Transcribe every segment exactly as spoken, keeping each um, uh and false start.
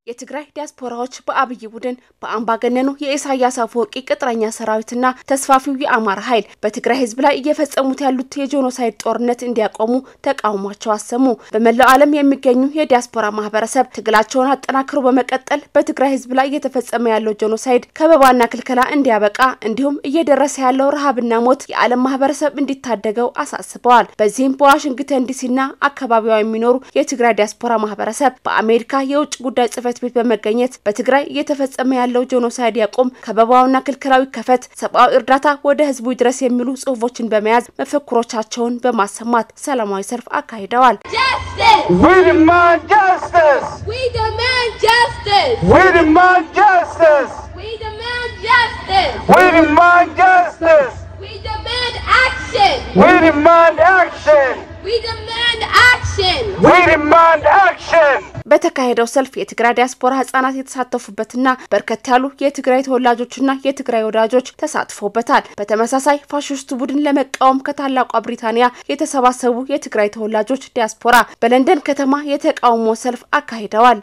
የትግራይ ዲያስፖራዎች በአብይ ቡድን በአምባገነኑ የኢሳያስ አፈወርቂ ቅጥረኛ ሰራዊትና ተስፋፊው የአማራ ኃይል በትግራይ ህዝብ ላይ እየፈጸሙት ያሉት የጄኖሳይድ ጦርነት እንዲያቆሙ ተቃውሟቸው አሰሙ። በመላው ዓለም የሚገኙ የዲያስፖራ ማህበረሰብ ትግላቸውን አጠናክረው በመቀጠል በትግራይ ህዝብ ላይ እየተፈጸመ ያለው ጄኖሳይድ ከበባና ክልከላ እንዲያበቃ እንዲሁም እየደረሰ ያለው ረሃብና ሞት የዓለም ማህበረሰብ እንዲታደገው አሳስበዋል። በዚህም በዋሽንግተን ዲሲና አካባቢው የሚኖሩ የትግራይ ዲያስፖራ ማህበረሰብ በአሜሪካ የውጭ ጉዳይ ጽፈት ቤት በመገኘት በትግራይ እየተፈጸመ ያለው ጄኖሳይድ ያቆም፣ ከበባውና ክልከላው ይከፈት፣ ሰብአዊ እርዳታ ወደ ህዝቡ ድረስ የሚሉ ጽሁፎችን በመያዝ መፈክሮቻቸውን በማሰማት ሰላማዊ ሰልፍ አካሂደዋል። We demand justice! We demand justice! We demand justice! We demand justice! We demand justice! We demand action! We demand action! We demand action! We demand action! በተካሄደው ሰልፍ የትግራይ ዲያስፖራ ህፃናት የተሳተፉበትና በርከት ያሉ የትግራይ ተወላጆችና የትግራይ ወዳጆች ተሳትፎበታል። በተመሳሳይ ፋሽስቱ ቡድን ለመቃወም ከታላቋ ብሪታንያ የተሰባሰቡ የትግራይ ተወላጆች ዲያስፖራ በለንደን ከተማ የተቃውሞ ሰልፍ አካሂደዋል።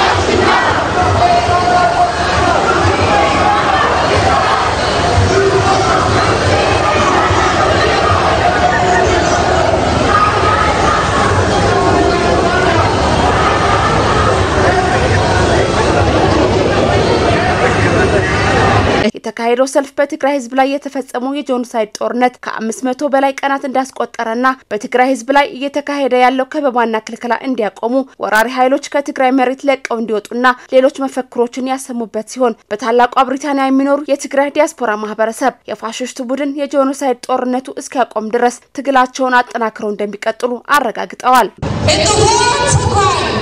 የተካሄደው ሰልፍ በትግራይ ህዝብ ላይ የተፈጸመው የጄኖሳይድ ጦርነት ከአምስት መቶ በላይ ቀናት እንዳስቆጠረና በትግራይ ህዝብ ላይ እየተካሄደ ያለው ከበባና ክልከላ እንዲያቆሙ ወራሪ ኃይሎች ከትግራይ መሬት ለቀው እንዲወጡና ሌሎች መፈክሮችን ያሰሙበት ሲሆን በታላቋ ብሪታንያ የሚኖሩ የትግራይ ዲያስፖራ ማህበረሰብ የፋሽስቱ ቡድን የጄኖሳይድ ጦርነቱ እስኪያቆም ድረስ ትግላቸውን አጠናክረው እንደሚቀጥሉ አረጋግጠዋል።